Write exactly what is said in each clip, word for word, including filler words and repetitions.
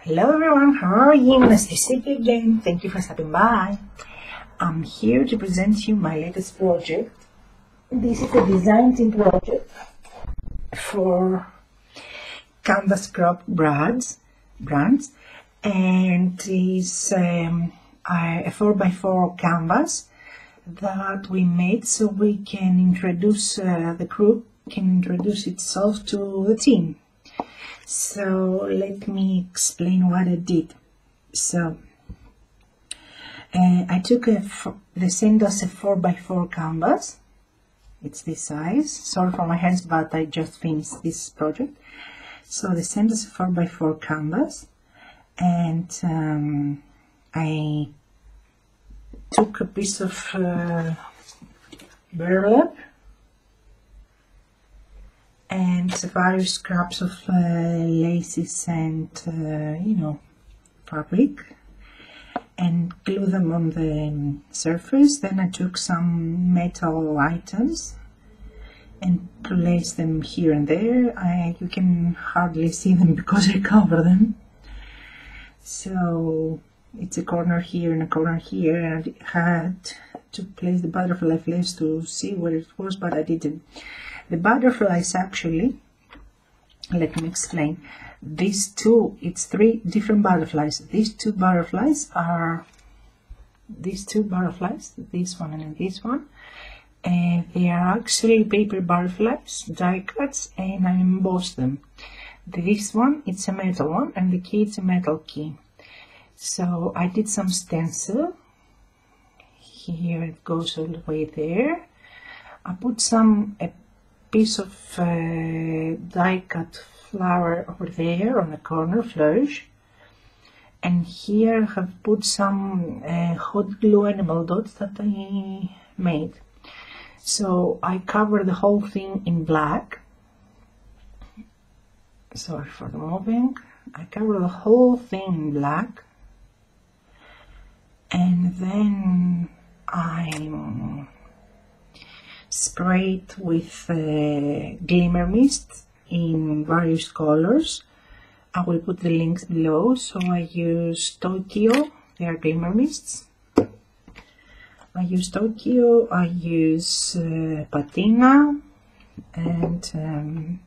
Hello everyone, how are you? Nice to see you again. Thank you for stopping by. I'm here to present you my latest project. This is a design team project for canvasCropBrands, brands, and it's um, a four by four canvas that we made so we can introduce uh, the group can introduce itself to the team. So let me explain what I did. So uh, I took a the same as a four by four canvas. It's this size. Sorry for my hands, but I just finished this project. So the same as a four by four canvas, and um, I took a piece of uh, burlap and various scraps of uh, laces and uh, you know, fabric, and glue them on the surface. Then I took some metal items and placed them here and there. I, you can hardly see them because I cover them. So it's a corner here and a corner here, and I had to place the butterfly flares to see where it was, but I didn't. The butterflies actually, let me explain. These two, it's three different butterflies. These two butterflies are, these two butterflies, this one and this one, and they are actually paper butterflies, die cuts, and I embossed them. This one, it's a metal one, and the key, it's a metal key. So I did some stencil. Here it goes all the way there. I put some a piece of uh, die cut flower over there on the corner, flourish, and here I have put some uh, hot glue enamel dots that I made. So I cover the whole thing in black. Sorry for the moving. I cover the whole thing in black, and then I sprayed with uh, glimmer mist in various colors. I will put the links below. So I use Tokyo, they are glimmer mists. I use Tokyo, I use uh, Patina, and um,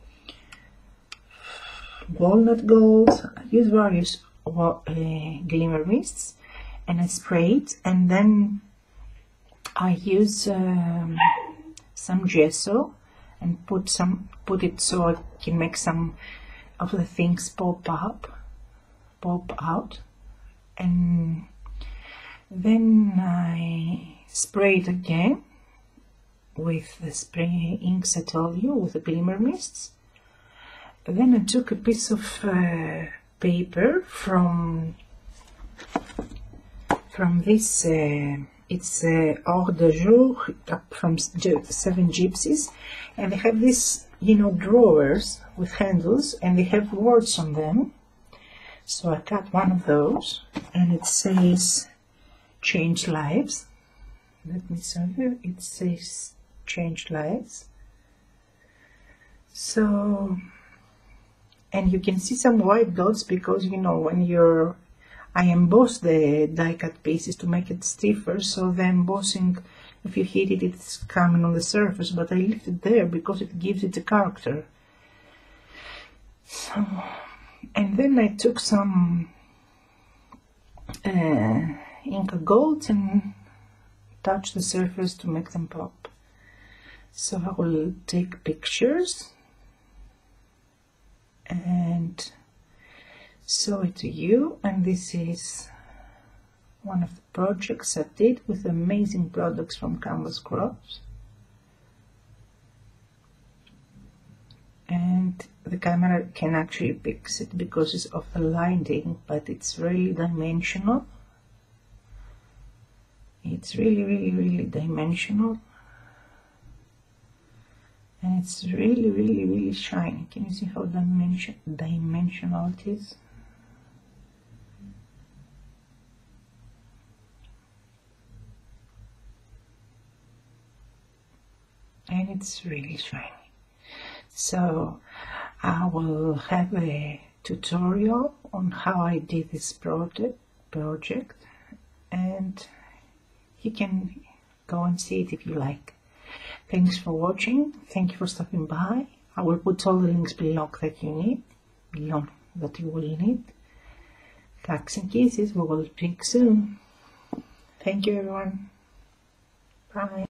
Walnut Gold. I use various uh, glimmer mists, and I spray it, and then I use um, some gesso and put some put it so I can make some of the things pop up, pop out, and then I spray it again with the spray inks I told you, with the glimmer mists. Then I took a piece of uh, paper from from this. Uh, It's uh, Hors de Jour from Seven Gypsies, and they have these, you know, drawers with handles, and they have words on them. So I cut one of those, and it says "Change Lives." Let me show you. It says "Change Lives." So, and you can see some white dots because, you know, when you're I emboss the die cut pieces to make it stiffer, so the embossing, if you hit it, it's coming on the surface, but I left it there because it gives it a character. So, and then I took some uh, Inca Gold and touched the surface to make them pop. So I will take pictures and show it to you, and this is one of the projects I did with amazing products from canvasCrop's, and the camera can actually fix it because it's of the lighting, but it's really dimensional. It's really really really dimensional, and it's really really really shiny. Can you see how dimension dimensional it is? And it's really shiny. So I will have a tutorial on how I did this project project and you can go and see it if you like. Thanks for watching. Thank you for stopping by. I will put all the links below that you need, below that you will need. Hugs and kisses. We will speak soon. Thank you, everyone. Bye.